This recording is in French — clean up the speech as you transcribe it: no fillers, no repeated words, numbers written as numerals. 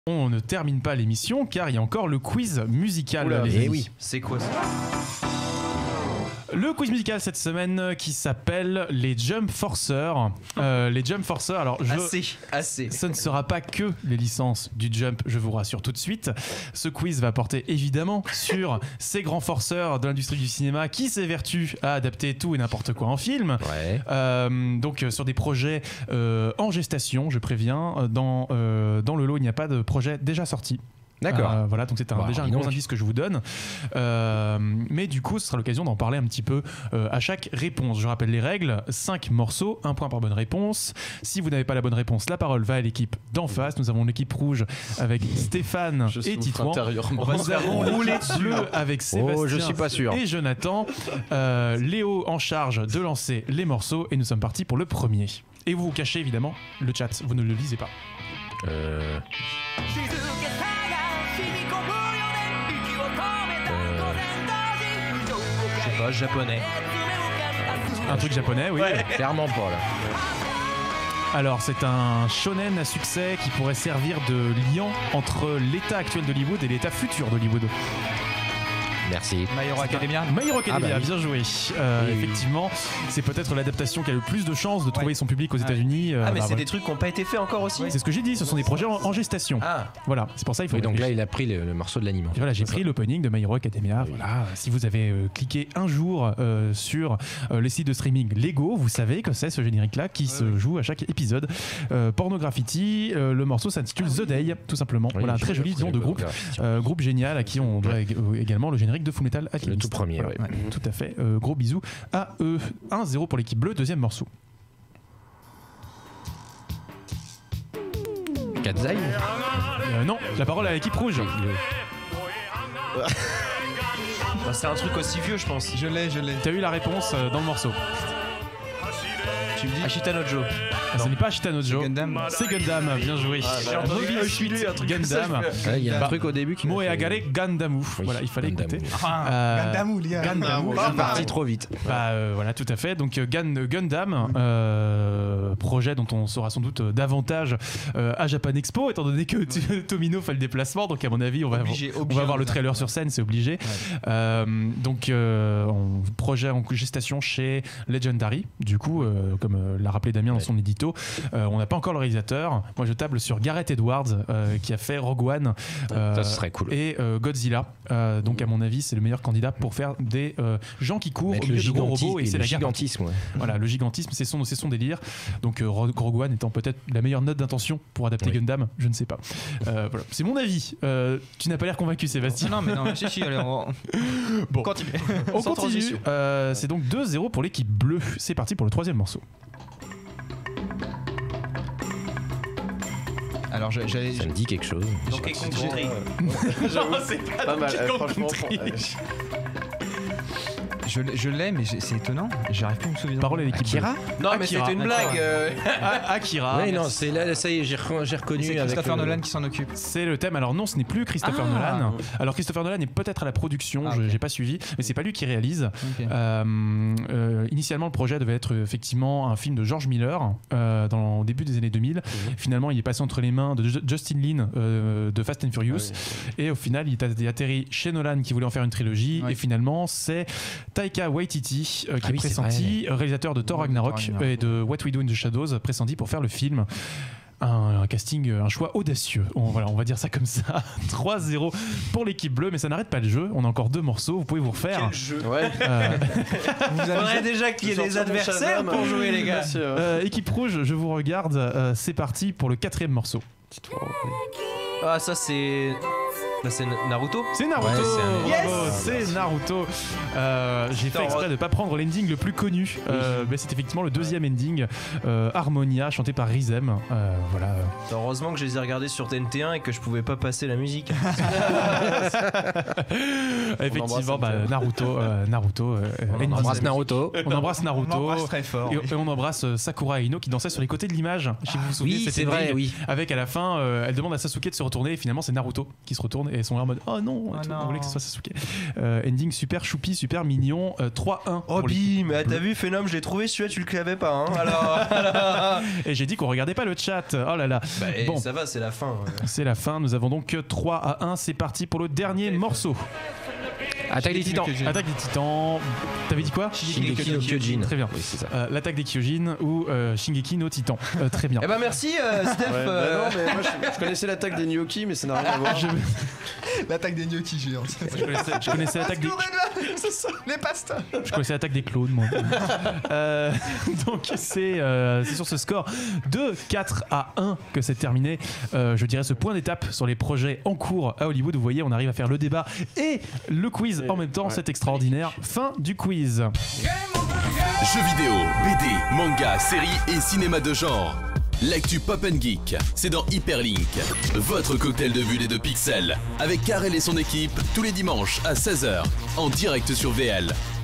On ne termine pas l'émission car il y a encore le quiz musical. Les amis. Oui, c'est quoi ça? Le quiz musical cette semaine qui s'appelle les Jump Forceurs. Les Jump Forceurs, alors Assez. ce ne sera pas que les licences du Jump, je vous rassure tout de suite. Ce quiz va porter évidemment sur ces grands forceurs de l'industrie du cinéma qui s'évertuent à adapter tout et n'importe quoi en film. Ouais. Donc sur des projets en gestation, je préviens. Dans le lot, il n'y a pas de projet déjà sorti. D'accord. Voilà, donc c'est déjà un gros indice que je vous donne. Mais du coup, ce sera l'occasion d'en parler un petit peu à chaque réponse. Je rappelle les règles 5 morceaux, 1 point par bonne réponse. Si vous n'avez pas la bonne réponse, la parole va à l'équipe d'en face. Nous avons l'équipe rouge avec Stéphane et Titouan. Nous avons l'équipe bleue avec Sébastien je suis pas sûr. et Jonathan. Léo en charge de lancer les morceaux et nous sommes partis pour le premier. Et vous vous cachez évidemment le chat, vous ne le lisez pas. Je sais pas, japonais. Un truc japonais, oui. Ouais. Clairement pas là. Alors c'est un shonen à succès qui pourrait servir de lien entre l'état actuel d'Hollywood et l'état futur d'Hollywood. Merci. My Hero Academia. My Hero Academia, oui. bien joué. Effectivement, c'est peut-être l'adaptation qui a le plus de chances de trouver son public aux États-Unis. Mais c'est des trucs qui n'ont pas été faits encore aussi. C'est ce que j'ai dit, ce sont des projets en gestation. Voilà, c'est pour ça il faut. Oui, donc là il a pris le morceau de l'anime. Voilà, j'ai pris l'opening de My Hero Academia. Voilà, si vous avez cliqué un jour sur les sites de streaming Lego, vous savez que c'est ce générique-là qui se joue à chaque épisode. Pornograffiti, le morceau s'intitule The Day, tout simplement. Voilà, un très joli nom de groupe. Groupe génial à qui on doit également le générique de Full Metal Alchemist. Le tout premier, ouais. Tout à fait. Gros bisous à eux. 1-0 pour l'équipe bleue, deuxième morceau. Katzai. Non, la parole à l'équipe rouge. C'est un truc aussi vieux, je pense. Je l'ai. T'as eu la réponse dans le morceau. Tu me dis Ashita no Joe. Ce n'est pas Ashita no Joe. Gundam. C'est Gundam, bien joué. Mobile Suit Gundam. Il y a un truc au début qui Moe Agare Gandamu. Voilà, il fallait écouter. Gandamu, les gars. Gandamu. Je suis parti trop vite. Voilà, tout à fait. Donc Gundam, projet dont on saura sans doute davantage à Japan Expo, étant donné que Tomino fait le déplacement. Donc à mon avis, on va voir le trailer sur scène, c'est obligé. Donc projet en gestation chez Legendary. Du coup, comme l'a rappelé Damien dans son édito, on n'a pas encore le réalisateur. Moi, je table sur Gareth Edwards qui a fait Rogue One. Ça serait cool. Et Godzilla. Donc à mon avis, c'est le meilleur candidat pour faire des gens qui courent au le milieu de gros robots et c'est la gigantisme. Ouais. Voilà, le gigantisme, c'est son délire. Donc Rogue One étant peut-être la meilleure note d'intention pour adapter Gundam, je ne sais pas. Voilà, c'est mon avis. Tu n'as pas l'air convaincu, Sébastien. Non, si, allez, bon, continue. On Sans continue. transition. C'est donc 2-0 pour l'équipe bleue. C'est parti pour le troisième morceau. Alors Ça me dit quelque chose. Donkey Kong Country. Non, c'est pas mal, Donkey Kong franchement. Country. Je l'ai, mais c'est étonnant. J'arrive plus à me souvenir. Parole à l'équipe Akira. bleue. Non, mais c'était une blague. Akira. Oui, non, c'est là, ça y est, j'ai reconnu. C'est avec Christopher Nolan qui s'en occupe. C'est le thème. Alors non, ce n'est plus Christopher Nolan. Alors Christopher Nolan est peut-être à la production, j'ai pas suivi, mais c'est pas lui qui réalise. Initialement, le projet devait être effectivement un film de George Miller au début des années 2000. Finalement, il est passé entre les mains de Justin Lin de Fast and Furious. Et au final, il est atterri chez Nolan qui voulait en faire une trilogie. Et finalement, c'est Taika Waititi qui est pressenti, réalisateur de Thor Ragnarok et de What We Do in the Shadows, pressenti pour faire le film. Un casting, un choix audacieux. On va dire ça comme ça. 3-0 pour l'équipe bleue, mais ça n'arrête pas le jeu. On a encore 2 morceaux. Vous pouvez vous refaire. Quel jeu. Ouais. Vous aimeriez déjà qu'il y ait des adversaires pour jouer, les gars. Équipe rouge, je vous regarde. C'est parti pour le 4e morceau. Ah, ça c'est. Là, c'est Naruto. C'est Naruto. Ouais, bravo, c'est Naruto. J'ai fait exprès de ne pas prendre l'ending le plus connu. Mais c'est effectivement le 2e ending, Harmonia, chanté par Rizem. Voilà. Heureusement que je les ai regardés sur TNT1 et que je pouvais pas passer la musique. Effectivement, Naruto. On embrasse Naruto. On embrasse Naruto. On embrasse très fort. Et on embrasse Sakura Ino qui dansait sur les côtés de l'image. Si vous vous souvenez, Oui, cette c'est vrai, ending, oui. Avec à la fin, elle demande à Sasuke de se retourner et finalement c'est Naruto qui se retourne et elles sont là en mode oh non, et tout. On voulait que ce soit Sasuke. Ending super choupi, super mignon. 3-1. Oh bim, t'as vu Phenom, je l'ai trouvé celui-là, tu le savais pas hein. Alors. Et j'ai dit qu'on regardait pas le chat. Oh là là. Bon, ça va, c'est la fin. C'est la fin. Nous avons donc 3-1. C'est parti pour le dernier morceau. Attaque des Titans. Attaque des Titans. T'avais dit quoi? Shingeki no Kyojin. Très bien. Oui, c'est ça. L'attaque des Kyojin ou Shingeki no Titan. Très bien. Eh ben merci Steph. Non mais moi je connaissais l'attaque des gnocchis mais ça n'a rien à voir. L'attaque des gnocchis géants. Je connaissais l'attaque des. Les pastas. Je connaissais l'attaque des clones moi. Donc c'est sur ce score de 4-1 que c'est terminé. Je dirais ce point d'étape sur les projets en cours à Hollywood. Vous voyez, on arrive à faire le débat et le quiz en même temps. C'est extraordinaire. Fin du quiz. Jeux vidéo, BD, manga, séries et cinéma de genre. L'actu Pop & Geek, c'est dans Hyperlink, votre cocktail de bulles et de pixels, avec Karel et son équipe, tous les dimanches à 16h, en direct sur VL.